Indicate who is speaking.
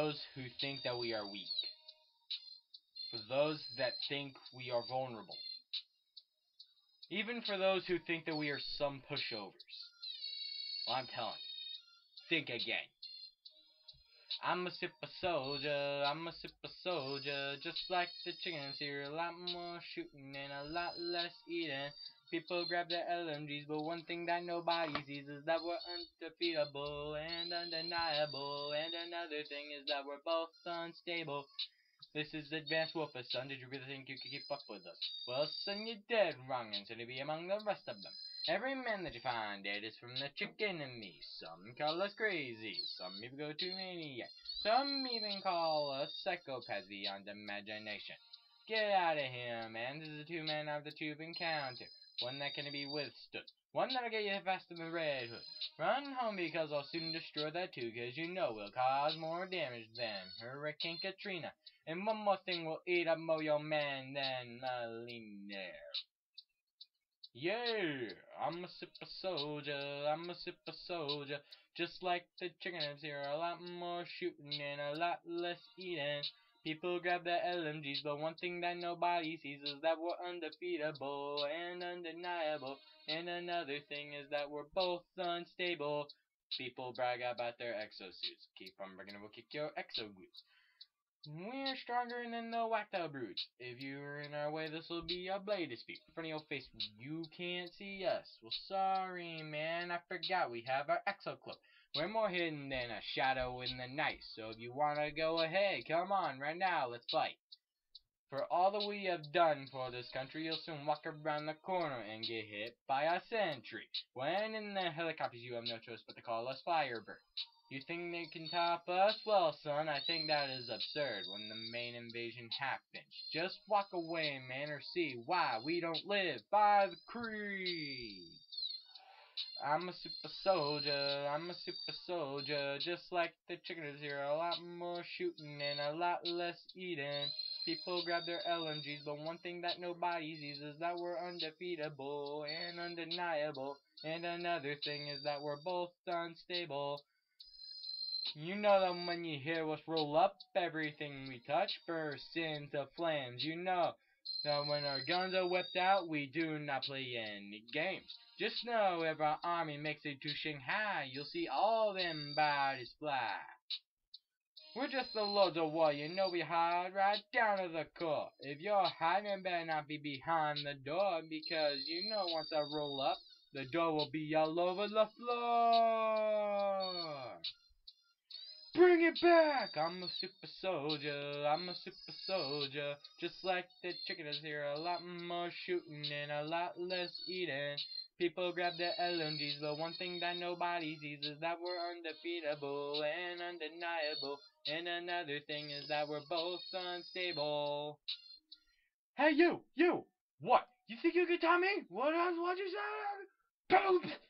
Speaker 1: those who think that we are weak. For those that think we are vulnerable. Even for those who think that we are some pushovers. Well, I'm telling you, think again. I'm a super soldier, I'm a super soldier, just like the chickens here, a lot more shooting and a lot less eating. People grab their LMGs, but one thing that nobody sees is that we're undefeatable and undeniable, and another thing is that we're both unstable. This is Advanced Warfare, son. Did you really think you could keep up with us? Well, son, you're dead wrong, and so to be among the rest of them. Every man that you find dead is from the chicken and me. Some call us crazy, some even go to maniac. Some even call us psychopaths beyond imagination. Get out of here, man. This is a two-man of the tube encounter. One that can be withstood. One that'll get you faster than Red Hood. Run home because I'll soon destroy that too, cause you know we'll cause more damage than Hurricane Katrina. And one more thing will eat up more your man than Millionaire. Yeah, I'm a super soldier, I'm a super soldier. Just like the chickens here, a lot more shooting and a lot less eating. People grab their LMGs, but one thing that nobody sees is that we're undefeatable and undeniable. And another thing is that we're both unstable. People brag about their exosuits. Keep on bragging, we'll kick your exoglutes. We're stronger than the whacked out brutes. If you're in our way, this'll be a blade dispute. In front of your face, you can't see us. Well, sorry, man, I forgot we have our exocloak. We're more hidden than a shadow in the night. So if you wanna go ahead, come on, right now, let's fight. For all that we have done for this country, you'll soon walk around the corner and get hit by a sentry. When in the helicopters, you have no choice but to call us Firebird. You think they can top us? Well, son, I think that is absurd when the main invasion happens. Just walk away, man, or see why we don't live by the creed. I'm a super soldier, I'm a super soldier, just like the chickens here, a lot more shooting and a lot less eating. People grab their LMGs, but one thing that nobody sees is that we're undefeatable and undeniable. And another thing is that we're both unstable. You know that when you hear us roll up, everything we touch bursts into flames. You know that when our guns are whipped out, we do not play any games. Just know if our army makes it to Shanghai, you'll see all them bodies fly. We're just the Lords of War, you know we hide right down to the core. If you're hiding, better not be behind the door, because you know once I roll up, the door will be all over the floor. Bring it back! I'm a super soldier, I'm a super soldier. Just like the chickens here, a lot more shooting and a lot less eating. People grab their LMGs, but one thing that nobody sees is that we're undefeatable and undeniable. And another thing is that we're both unstable. Hey, you! What? You think you can tell me? What you say?